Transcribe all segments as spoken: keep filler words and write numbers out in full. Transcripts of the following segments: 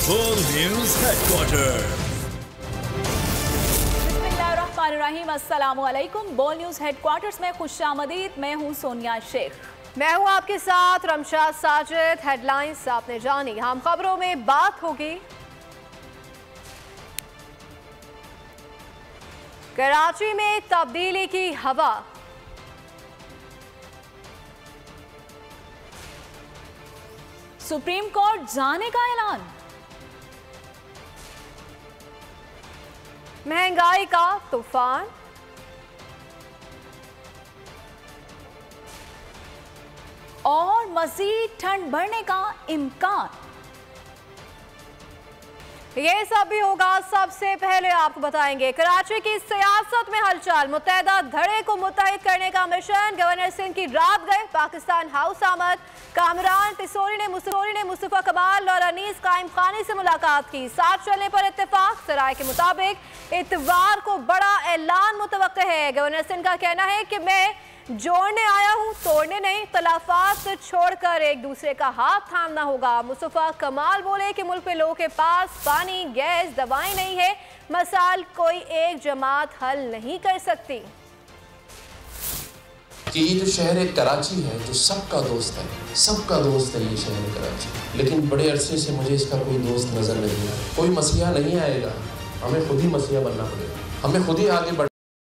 बोल news headquarter. बिस्मिल्लाहिर्रहमानिर्रहीम, अस्सलाम वालेकुम। बोल न्यूज हेडक्वार्टर्स में खुशामदीद। मैं हूं सोनिया शेख। मैं हूं आपके साथ रमशा साजिद। हेडलाइंस आपने जानी, हम खबरों में बात होगी कराची में तब्दीली की हवा, सुप्रीम कोर्ट जाने का ऐलान, महंगाई का तूफान, और मजीद ठंड बढ़ने का इम्कान। ये सब भी होगा। सबसे पहले आपको बताएंगे कराची की सियासत में हलचल, मुत्तहिदा धड़े को मुत्तहिद करने का मिशन। गवर्नर सिंध की रात गए पाकिस्तान हाउस आमद। कामरान तिसोरी ने मुस्तफा ने मुस्तफा कमाल और अनीस कायम खानी से मुलाकात की। साथ चलने पर इत्तेफाक। सराय के मुताबिक इतवार को बड़ा ऐलान मुतवक्के है। गवर्नर सिंध का कहना है कि मैं जोड़ने आया हूं, तोड़ने नहीं। तलाफात छोड़कर एक दूसरे का हाथ थामना होगा। मुस्तफा कमाल बोले कि मुल्क में लोगों के पास पानी, गैस, दवाएं नहीं है। मसाल कोई एक जमात हल नहीं कर सकती। कि ये जो शहर कराची है जो सबका दोस्त है, सबका दोस्त है ये शहर कराची, लेकिन बड़े अरसे से मुझे इसका कोई दोस्त नजर नहीं आया। कोई मसीहा नहीं आएगा, हमें खुद ही मसीहा बनना पड़ेगा, हमें खुद ही आगे बढ़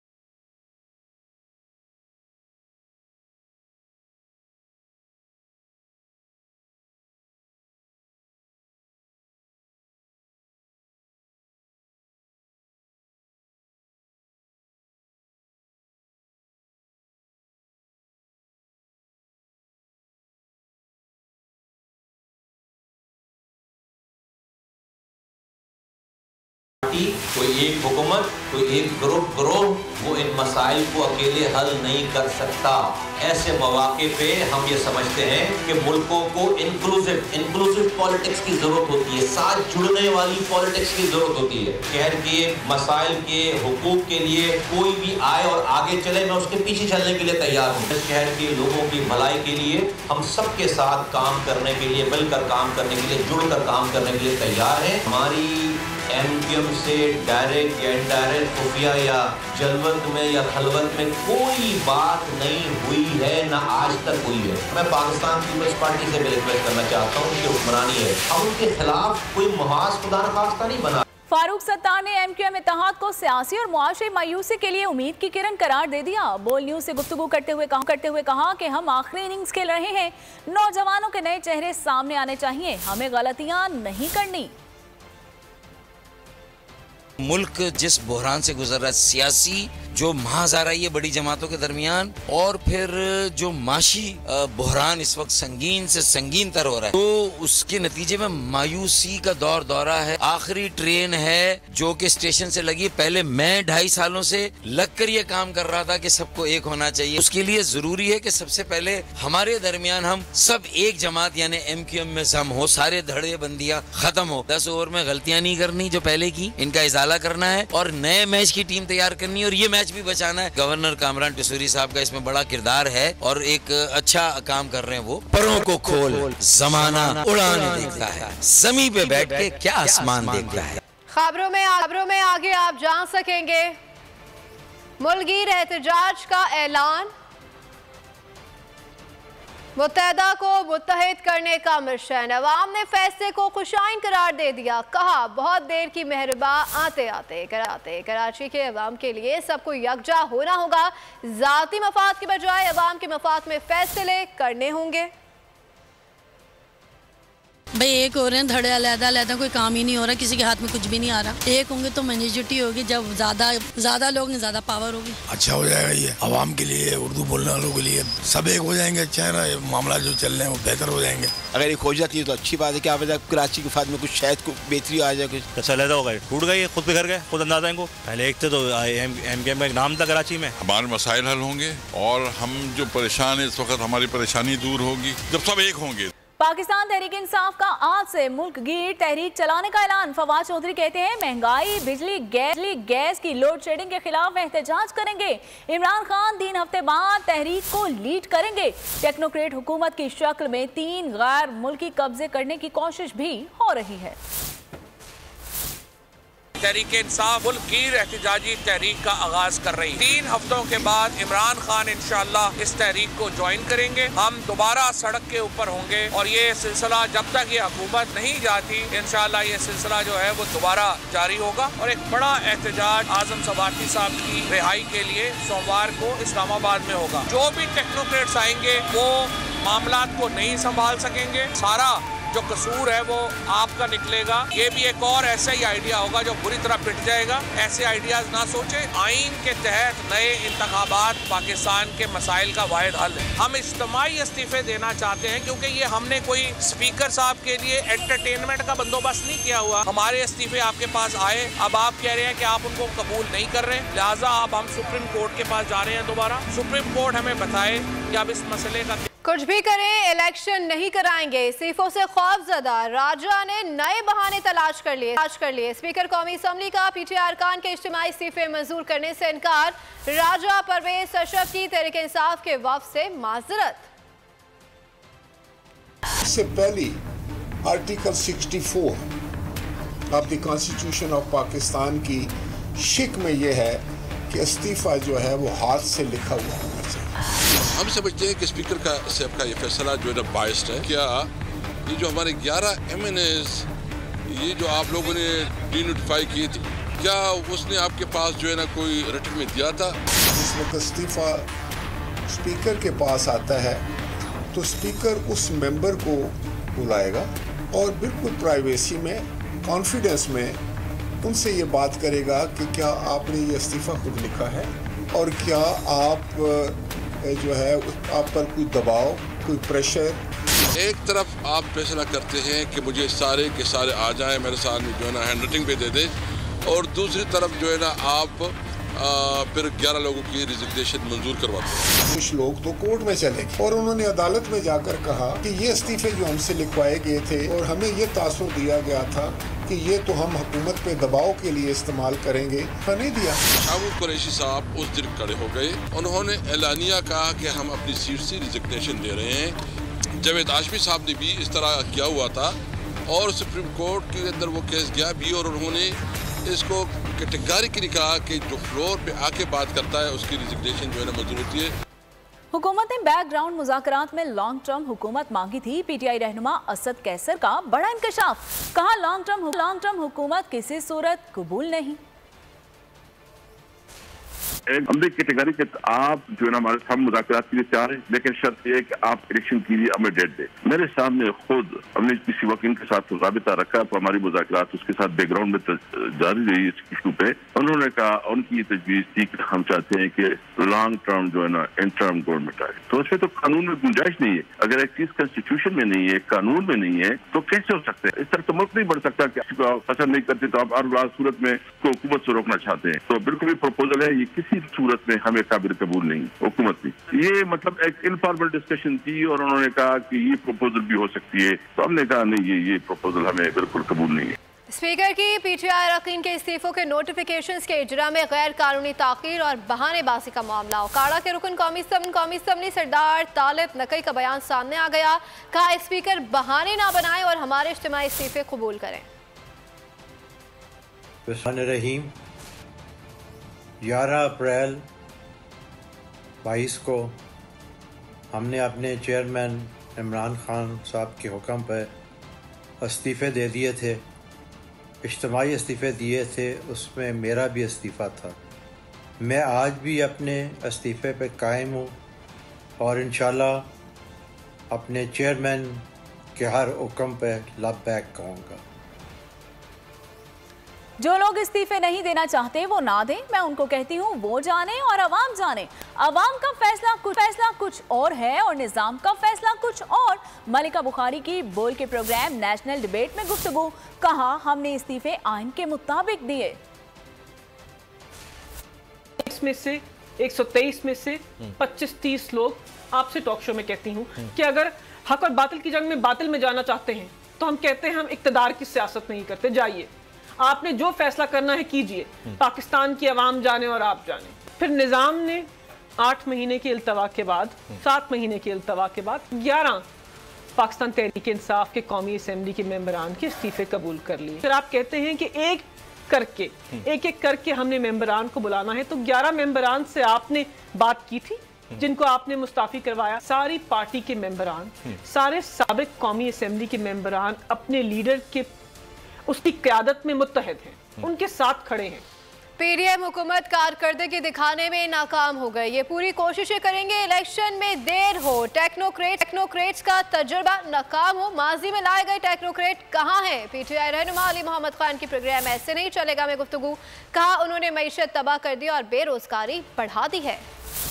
कोई एक हुकूमत, कोई एक ग्रुप ग्रोह वो इन मसाइल को अकेले हल नहीं कर सकता। ऐसे मौके पे हम ये समझते हैं कि मुल्कों को इंक्लूसिव इंक्लूसिव पॉलिटिक्स की जरूरत होती है, साथ जुड़ने वाली पॉलिटिक्स की जरूरत होती है। शहर के मसाइल के हुकूक के लिए कोई भी आए और आगे चले, मैं उसके पीछे चलने के लिए तैयार हूँ। शहर के लोगों की भलाई के लिए हम सबके साथ काम करने के लिए, मिलकर काम करने के लिए, जुड़कर काम करने के लिए तैयार हैं। हमारी एमक्यूएम से डायरेक्ट या इनडायरेक्ट खुफिया या जलवत में या खलवत में कोई बात नहीं हुई है, ना आज तक हुई है। मैं पाकिस्तान पीपल्स पार्टी से भी रिक्वेस्ट करना चाहता हूँ कि हुक्मरानी है, हम उनके खिलाफ कोई मुहाज खुदा न खास्ता नहीं बना। फारूक सत्तार ने एमक्यूएम इत्तेहाद को सियासी और मुआशी मायूसी के लिए उम्मीद की किरण करार दे दिया। बोल न्यूज से गुफ्तगू करते हुए कहा करते हुए कहा कि हम आखिरी इनिंग्स खेल रहे हैं, नौजवानों के नए चेहरे सामने आने चाहिए, हमें गलतियां नहीं करनी। मुल्क जिस बहरान से गुजर रहा है, सियासी जो महाज आ रही है बड़ी जमातों के दरमियान, और फिर जो माशी बहरान इस वक्त संगीन से संगीन तर हो रहा है, तो उसके नतीजे में मायूसी का दौर दौरा है। आखिरी ट्रेन है जो कि स्टेशन से लगी। पहले मैं ढाई सालों से लगकर ये काम कर रहा था कि सबको एक होना चाहिए। उसके लिए जरूरी है कि सबसे पहले हमारे दरमियान हम सब एक जमात यानी एमक्यूएम में सम हो, सारे धड़े बंदियां खत्म हो। दस ओवर में गलतियां नहीं करनी जो पहले की, इनका इजाला करना है और नए मैच की टीम तैयार करनी है और ये मैच भी बचाना है। गवर्नर कामरान तिसोरी साहब का इसमें बड़ा किरदार है और एक अच्छा काम कर रहे हैं। वो परों को खोल जमाना उड़ान देखता है, जमीन पे बैठ के क्या आसमान देखता है। खबरों में खबरों में आगे आप जान सकेंगे मुल्कीर एहतजाज का ऐलान, मुत्तहिदा को मुत्तहिद करने का मिशन। अवाम ने फैसले को खुशाइन करार दे दिया। कहा बहुत देर की मेहरबा आते आते कराते। कराची के अवाम के लिए सबको यकजा होना होगा। जाती मफाद के बजाय अवाम के मफाद में फैसले करने होंगे। भाई एक हो रहे हैं धड़े, अलहदा अलहदा कोई काम ही नहीं हो रहा, किसी के हाथ में कुछ भी नहीं आ रहा। एक होंगे तो मेजॉरिटी होगी, जब ज्यादा ज्यादा लोग हैं ज्यादा पावर होगी। अच्छा हो जाएगा ये अवाम के लिए, उर्दू बोलने वालों के लिए, सब एक हो जाएंगे। अच्छा है ना, मामला जो चल रहे हैं वो बेहतर हो जाएंगे। अगर ये हो जाती है तो अच्छी बात है कि आप कराची के फायदे में कुछ शायद कुछ बेहतरी आ जाए। कुछ अलहदा हो गए, टूट गई, खुद बिखर गए, खुद अंदाजा इनको। पहले एक थे तो एम के एम का एक नाम था कराची में। हमारे मसाइल हल होंगे और हम जो परेशान है इस वक्त हमारी परेशानी दूर होगी जब सब एक होंगे। पाकिस्तान तहरीक इंसाफ का आज से मुल्क गिर तहरीक चलाने का ऐलान। फवाद चौधरी कहते हैं महंगाई, बिजली, गैस गैस की लोड शेडिंग के खिलाफ एहतजाज करेंगे। इमरान खान तीन हफ्ते बाद तहरीक को लीड करेंगे। टेक्नोक्रेट हुकूमत की शक्ल में तीन गैर मुल्की कब्जे करने की कोशिश भी हो रही है। तहरीक इंसाफ मुल्क गिर एहतजाजी तहरीक का आगाज कर रही है। तीन हफ्तों के बाद इमरान खान इंशाअल्लाह इस तहरीक को ज्वाइन करेंगे। हम दोबारा सड़क के ऊपर होंगे और ये सिलसिला जब तक ये हुकूमत नहीं जाती इंशाअल्लाह ये सिलसिला जो है वो दोबारा जारी होगा और एक बड़ा एहतजाज आजम सवाती साहब की रिहाई के लिए सोमवार को इस्लामाबाद में होगा। जो भी टेक्नोक्रेट्स आएंगे वो मामलात को नहीं संभाल सकेंगे। सारा जो कसूर है वो आपका निकलेगा। ये भी एक और ऐसा ही आइडिया होगा जो बुरी तरह पिट जाएगा। ऐसे आइडियाज ना सोचे। आइन के तहत नए इंतखाबात पाकिस्तान के मसाइल का वाहिद हल है। हम इज्तिमाई इस्तीफे देना चाहते हैं क्योंकि ये हमने कोई स्पीकर साहब के लिए एंटरटेनमेंट का बंदोबस्त नहीं किया हुआ। हमारे इस्तीफे आपके पास आए, अब आप कह रहे हैं कि आप उनको कबूल नहीं कर रहे, लिहाजा अब हम सुप्रीम कोर्ट के पास जा रहे हैं दोबारा। सुप्रीम कोर्ट हमें बताए कि अब इस मसले का कुछ भी करें इलेक्शन नहीं कराएंगे। इस्तीफों से खौफजदा राजा ने नए बहाने तलाश कर लिए तलाश कर लिए स्पीकर कौमी असम्बली का पीटीआई अरकान के इज्तिमाई इस्तीफे मंजूर करने से इनकार। राजा परवेज अशरफ की तहरीक इंसाफ के वफ़द से माजरत। इससे पहले आर्टिकल चौंसठ of the constitution of Pakistan की शिक में यह है कि इस्तीफा जो है वो हाथ से लिखा हुआ होना चाहिए। हम समझते हैं कि स्पीकर का साहब का ये फैसला जो है ना बाइस्ड है। क्या ये जो हमारे ग्यारह एम एन एज ये जो आप लोगों ने डीनोटिफाई किए थे, क्या उसने आपके पास जो है ना कोई रिटर्न में दिया था? जिस वक्त इस्तीफा स्पीकर के पास आता है तो स्पीकर उस मेंबर को बुलाएगा और बिल्कुल प्राइवेसी में, कॉन्फिडेंस में उनसे ये बात करेगा कि क्या आपने ये इस्तीफा खुद लिखा है और क्या आप जो है आप पर कोई दबाव, कोई प्रेशर। एक तरफ आप फैसला करते हैं कि मुझे सारे के सारे आ जाएं मेरे सामने जो है ना हैंड राइटिंग पे दे दे, और दूसरी तरफ जो है ना आप आ, फिर ग्यारह लोगों की रिजिग्नेशन मंजूर करवाते हैं। कुछ लोग तो कोर्ट में चले और उन्होंने अदालत में जाकर कहा कि ये इस्तीफे जो हमसे लिखवाए गए थे और हमें ये तासुर दिया गया था कि ये तो हम हुकूमत पे दबाव के लिए इस्तेमाल करेंगे, नहीं दिया। शाहबूब कुरैशी साहब उस दिन खड़े हो गए, उन्होंने एलानिया कहा कि हम अपनी सीट से रिजिग्नेशन दे रहे हैं। जावेद हाशमी साहब ने भी इस तरह किया हुआ था और सुप्रीम कोर्ट के अंदर वो केस गया भी और उन्होंने इसको कैटेगरिकली कहा कि जो फ्लोर पे आके बात करता है उसकी रिजिग्नेशन जो है ना मंजूर होती है। हुकूमत ने बैकग्राउंड मुज़ाकरात में लॉन्ग टर्म हुकूमत मांगी थी। पीटीआई रहनुमा असद कैसर का बड़ा इंकशाफ, कहा लॉन्ग टर्म लॉन्ग टर्म हुकूमत किसी सूरत कबूल नहीं। एक हमने कैटेगरी के आप जो है ना हमारे सामने मुज़ाकरात के लिए तैयार है, लेकिन शर्त यह कि आप इलेक्शन के लिए हमें डेट दे। मेरे सामने खुद हमने किसी वकील के साथ राबिता रखा तो हमारी मुज़ाकरात उसके साथ बैकग्राउंड में जारी रही इस इशू पे। उन्होंने कहा उनकी ये तजवीज़ थी कि हम चाहते हैं कि लॉन्ग टर्म जो है ना इंटर्म गवर्नमेंट आए, तो उसमें तो कानून में गुंजाइश नहीं है। अगर एक चीज कॉन्स्टिट्यूशन में नहीं है, कानून में नहीं है, तो कैसे हो सकते हैं? इस तरह तो मुल्क नहीं बढ़ सकता कि किसी को पसंद नहीं करते तो आप हर सूरत में हुकूमत से रोकना चाहते हैं। तो बिल्कुल भी प्रपोजल है ये किसी सूरत में हमें काबिल कबूल नहीं हुकूमत की। ये मतलब एक इनफॉर्मल डिस्कशन थी और उन्होंने कहा कि ये प्रपोजल भी हो सकती है, तो हमने कहा नहीं ये ये प्रपोजल हमें बिल्कुल कबूल नहीं है। स्पीकर की पीटीआई अरकान के इस्तीफों के नोटिफिकेशंस के इजरा में गैर कानूनी ताखीर और बहानेबाजी का मामला। काड़ा के रुकन कौमी असम्बली कौमी असम्बली सरदार तालिब नकई का बयान सामने आ गया, कहा स्पीकर बहाने ना बनाएं और हमारे इज्तिमाई इस्तीफे कबूल करें। रहीम ग्यारह अप्रैल बाईस को हमने अपने चेयरमैन इमरान खान साहब के हुक्म पर इस्तीफ़े दे दिए थे, इज्तिमाई इस्तीफ़े दिए थे, उसमें मेरा भी इस्तीफ़ा था। मैं आज भी अपने इस्तीफ़े पे कायम हूँ और इंशाल्लाह अपने चेयरमैन के हर हुक्म पे लबैक कहूँगा। जो लोग इस्तीफे नहीं देना चाहते वो ना दें, मैं उनको कहती हूँ वो जाने और अवाम जाने। अवाम का फैसला कुछ फैसला कुछ और है और निज़ाम का फैसला कुछ और। मलिका बुखारी की बोल के प्रोग्राम नेशनल डिबेट में गुफ्तगू, कहा हमने इस्तीफे आइन के मुताबिक दिए। इसमें से एक सौ तेईस में से पच्चीस तीस लोग आपसे टॉक शो में कहती हूँ कि अगर हक और बातिल की जंग में बातिल में जाना चाहते हैं तो हम कहते हैं हम इक्तदार की सियासत नहीं करते, जाइए आपने जो फैसला करना है कीजिए, पाकिस्तान की आवाम जाने और आप जाने। फिर निज़ाम ने आठ महीने के इल्तवा के बाद, सात महीने के इल्तवा के बाद ग्यारह पाकिस्तान तहरीक इंसाफ के कौमी असेंबली के मेंबरान के इस्तीफे कबूल कर लिए। फिर आप कहते हैं कि एक करके एक एक करके हमने मेंबरान को बुलाना है, तो ग्यारह मेंबरान से आपने बात की थी जिनको आपने मुस्ताफी करवाया। सारी पार्टी के मेंबरान, सारे साबिक कौमी असेंबली के मेंबरान अपने लीडर के उसकी क़यादत में मुत्तहद हैं, उनके साथ खड़े हैं। पीडीएम हुकूमत कारकर्दगी दिखाने में नाकाम हो गए, ये पूरी कोशिशें करेंगे इलेक्शन में देर हो। टेक्नोक्रेट टेक्नोक्रेट्स का तजुर्बा नाकाम हो, माजी में लाए गए टेक्नोक्रेट कहाँ हैं? पीटीआई रहनुमा अली मोहम्मद खान की प्रोग्राम ऐसे नहीं चलेगा में गुफ्तगू, कहा उन्होंने मईशत तबाह कर दी और बेरोजगारी बढ़ा दी है।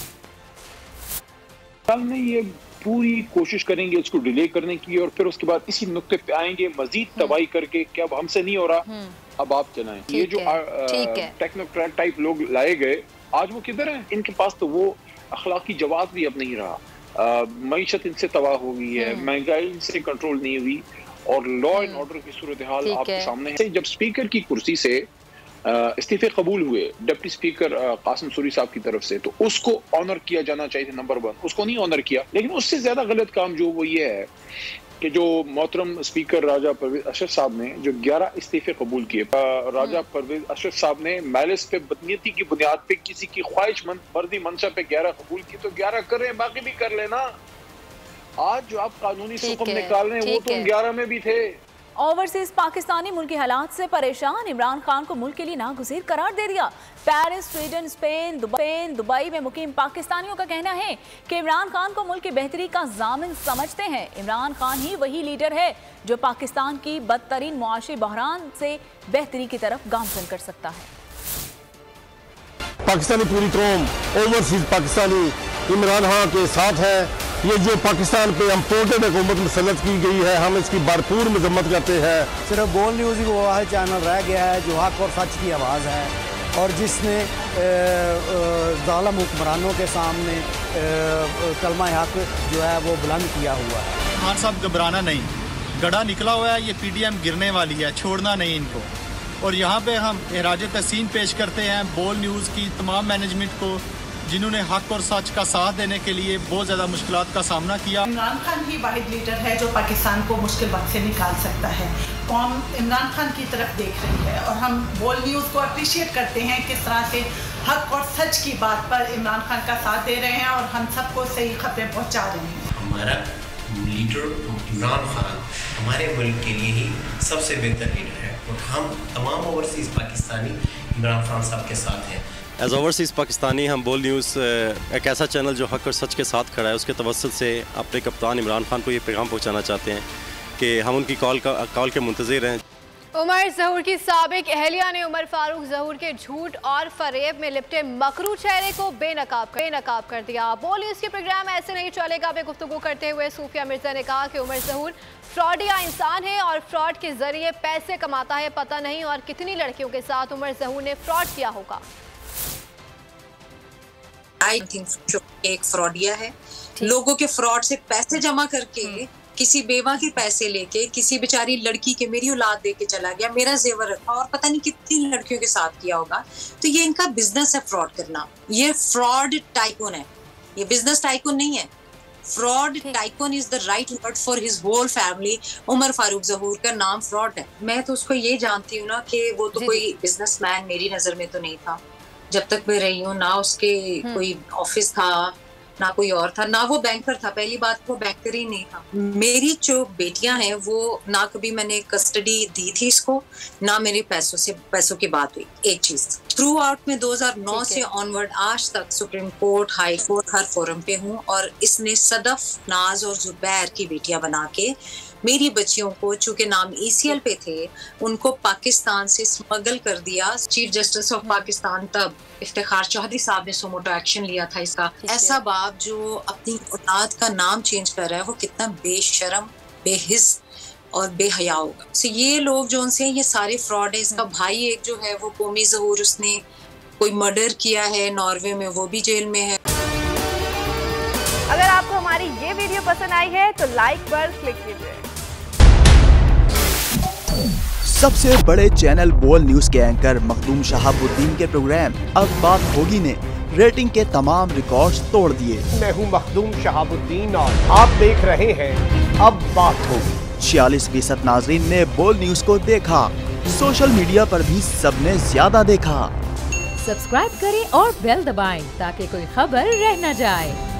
में ये पूरी कोशिश करेंगे इसको डिले करने की और फिर उसके बाद इसी नुक्ते पे आएंगे मजीद तबाही करके कि अब हमसे नहीं हो रहा, अब आप चलाएं। ये जो टेक्नोक्रेट टाइप लोग लाए गए आज वो किधर हैं? इनके पास तो वो अखलाकी जवाब भी अब नहीं रहा। मईशत इनसे तबाह हो गई है, महंगाई इनसे कंट्रोल नहीं हुई और लॉ एंड ऑर्डर की सूरत हाल आपके सामने है। जब स्पीकर की कुर्सी से इस्तीफे कबूल हुए डिप्टी स्पीकर कासिम सूरी साहब की तरफ से, तो उसको ऑनर किया जाना चाहिए था, नंबर वन, उसको नहीं ऑनर किया। लेकिन उससे ज्यादा गलत काम जो वो ये है कि जो मोहतरम स्पीकर राजा परवेज अशरफ साहब ने जो ग्यारह इस्तीफे कबूल किए, राजा परवेज अशरफ साहब ने मैलिस पे बदनीयती की बुनियाद पे किसी की ख्वाहिश मर्दी मंशा पे ग्यारह कबूल की, तो ग्यारह कर रहे हैं, बाकी भी कर लेना। आज जो आप कानूनी सुकम निकाल रहे हैं वो तो ग्यारह में भी थे। ओवरसीज पाकिस्तानी मुल्की हालात से परेशान, इमरान खान को मुल्क के लिए नागुज़ीर करार दे दिया। Paris, Sweden, Spain, Dubai Dubai में मुकीम पाकिस्तानियों का कहना है कि इमरान खान को मुल्क की बेहतरी का ज़ामिन समझते हैं। इमरान खान ही वही लीडर है जो पाकिस्तान की बदतरीन मुआशी बहरान से बेहतरी की तरफ गामजन कर सकता है। पाकिस्तानी पूरी कौम ओवरसीज पाकिस्तानी इमरान खान के साथ है। ये जो पाकिस्तान पे इम्पोर्टेड हुकूमत मुसल्लत की गई है, हम इसकी भरपूर मजम्मत करते हैं। सिर्फ बोल न्यूज़ ही वो वाहिद चैनल रह गया है जो हक और सच की आवाज़ है और जिसने ज़ालिम हुक्मरानों के सामने कलमा हक जो है वो बुलंद किया हुआ है। खान साहब घबराना नहीं, गड़ा निकला हुआ है, ये पीडीएम गिरने वाली है, छोड़ना नहीं इनको। और यहाँ पे हम एहराज तहसीन पेश करते हैं बोल न्यूज़ की तमाम मैनेजमेंट को जिन्होंने हक और सच का साथ देने के लिए बहुत ज़्यादा मुश्किलात का सामना किया। इमरान खान ही वाहिद लीडर है जो पाकिस्तान को मुश्किल वक्त से निकाल सकता है। कौम इमरान खान की तरफ देख रही है और हम बोल न्यूज़ को अप्रिशिएट करते हैं किस तरह से हक और सच की बात पर इमरान खान का साथ दे रहे हैं और हम सबको सही खबरें पहुँचा रहे हैं। हमारा लीडर इमरान खान हमारे मुल्क के लिए ही सबसे बेहतर लीडर है और हम तमाम ओवरसीज़ पाकिस्तानी इमरान खान साहब के साथ हैं। एज़ ओवरसीज़ पाकिस्तानी हम बोल न्यूज़ एक ऐसा चैनल जो हक और सच के साथ खड़ा है, उसके तवस्सुल से अपने कप्तान इमरान खान को ये पैगाम पहुंचाना चाहते हैं कि हम उनकी कॉल का कॉल के मुंतज़िर हैं। उमर ज़हूर की साबिक अहलिया ने उमर फारूक ज़हूर के झूठ और फरेब में लिपटे मकरू चेहरे को बेनकाब कर, बेनकाब कर दिया। बोल न्यूज़ के प्रोग्राम ऐसे नहीं चलेगा पे गुफ्तगू करते हुए सूफिया मिर्जा ने कहा कि उमर ज़हूर फ्रॉडिया इंसान है और फ्रॉड के जरिए पैसे कमाता है। पता नहीं और कितनी लड़कियों के साथ उमर ज़हूर ने फ्रॉड किया होगा। आई थिंक एक फ्रॉडिया है, लोगों के फ्रॉड से पैसे जमा करके किसी बेवा के पैसे लेके किसी बेचारी लड़की के मेरी औलाद दे के चला गया, मेरा जेवर रखा और पता नहीं कितनी लड़कियों के साथ किया होगा। तो ये इनका बिजनेस है फ्रॉड करना, ये फ्रॉड टाइकून है, ये बिजनेस टाइकून नहीं है। Fraud tycoon is the right word for his whole family. Umar Farooq Zahoor का नाम फ्रॉड है। मैं तो उसको ये जानती हूँ ना कि वो तो कोई बिजनेसमैन मेरी नजर में तो नहीं था जब तक मैं रही हूँ, ना उसके कोई ऑफिस था ना कोई और था, ना वो बैंकर था। पहली बात वो बैंकर ही नहीं था। मेरी जो बेटियां हैं वो ना कभी मैंने कस्टडी दी थी इसको, ना मेरे पैसों से पैसों की बात हुई। एक चीज थ्रू आउट में दो हज़ार नौ से ऑनवर्ड आज तक सुप्रीम कोर्ट, हाई कोर्ट, हर फोरम पे हूँ और इसने सदफ, नाज और जुबैर की बेटियां बना के मेरी बच्चियों को, चूंकि नाम ईसीएल पे थे, उनको पाकिस्तान से स्मगल कर दिया। चीफ जस्टिस ऑफ पाकिस्तान तब इफ्तिखार चौधरी साहब ने सोमोटो एक्शन लिया था इसका। ऐसा बाप जो अपनी औलाद का नाम चेंज कर रहा है वो कितना बेशरम, बेहिस और बेहया होगा। so ये लोग जो उनसे ये सारे फ्रॉड है। इसका भाई एक जो है वो कोमी ज़हूर, उसने कोई मर्डर किया है नॉर्वे में, वो भी जेल में है। अगर आपको हमारी हमारी ये वीडियो पसंद आई है तो लाइक पर क्लिक कीजिए। सबसे बड़े चैनल बोल न्यूज के एंकर मखदूम शहाबुद्दीन के प्रोग्राम अब बात होगी ने रेटिंग के तमाम रिकॉर्ड्स तोड़ दिए। मैं हूं मखदूम शहाबुद्दीन और आप देख रहे हैं अब बात होगी। छियालीस फीसद नाजरीन ने बोल न्यूज को देखा। सोशल मीडिया पर भी सबने ज्यादा देखा। सब्सक्राइब करें और बेल दबाएं ताकि कोई खबर रह न जाए।